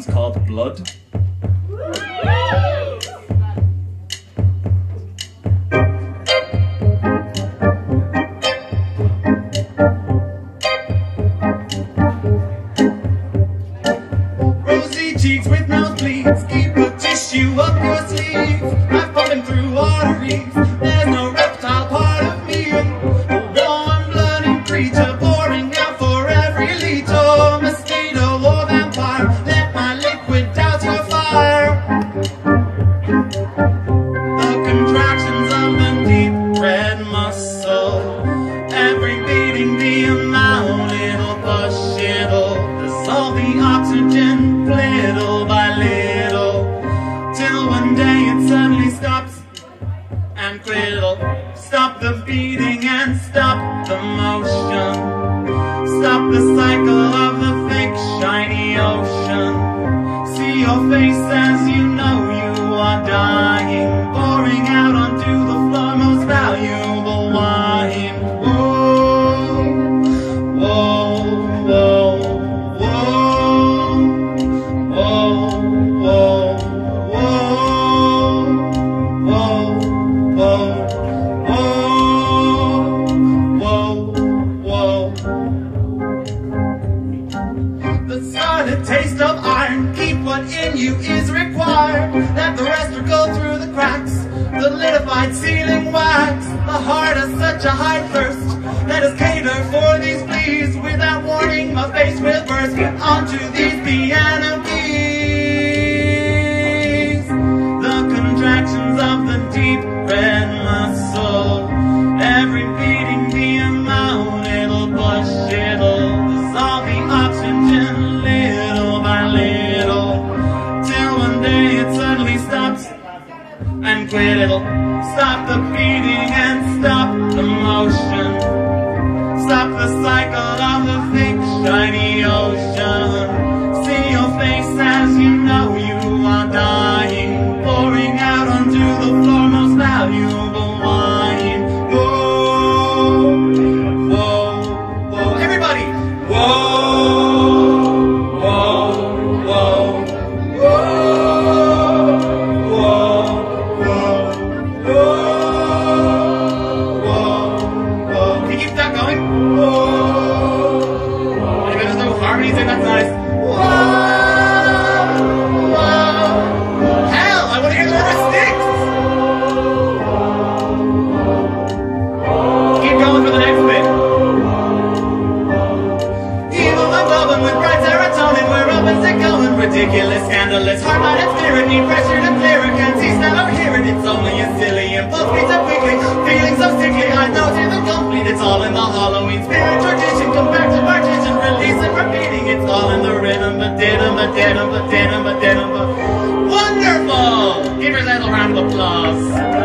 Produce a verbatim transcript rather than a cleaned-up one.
called Blood. Rosy cheeks with nosebleeds, keep a tissue up your sleeve. I'm pumping through arteries, there's no reptile part of me. A warm blooded creature pouring out for every leech. Oh, mosquito or vampire, let my liquid douse your fire. The contractions of the deep red muscle, every beating the amount it'll push, it'll dissolve the oxygen little by little, till one day it suddenly stops and quit. It'll stop the beating and stop the motion, stop the cycle of the fake shiny ocean. See your face as you know you are dying, pouring out onto the floor most valuable wine. Whoa, whoa, whoa, whoa, whoa, whoa, whoa, whoa, whoa, whoa, whoa. The solid taste of iron, keep what in you is required. Let the rest go through the cracks, the lidified ceiling wax. The heart has such a high thirst, let us cater for these pleas. Without warning, my face will burst onto these piano keys. The contractions of the deep red muscle, every beating the amount it'll push, it'll dissolve the oxygen little by little, till one day it suddenly stops and quit. It'll stop the beating and stop the motion, stop the cycle of the thick shiny ocean. See your face as you know you are dying, pouring out onto the floor most valuable wine. Whoa, whoa, whoa, everybody! Whoa, whoa, whoa, whoa, whoa, whoa, whoa, whoa. Can you keep that going? Whoa. Anybody there's no harmonies in that size? Whoa, whoa. Hell, I want to hear the rubber sticks. Keep going for the next bit. Evil McGovern with bright serotonin, where up is it going? Ridiculous, scandalous, hard-minded spirit, need pressure to clear it. Can't see, smell or hear it, it's only a silly impulse, beats up quickly, feeling so sickly, I know to the complete. It's all in the Halloween spirit tradition, come back to partition, release and repeating. It's all in the rhythm, but denim, but denim, but denim, but denim, but wonderful! Give yourself a round of applause.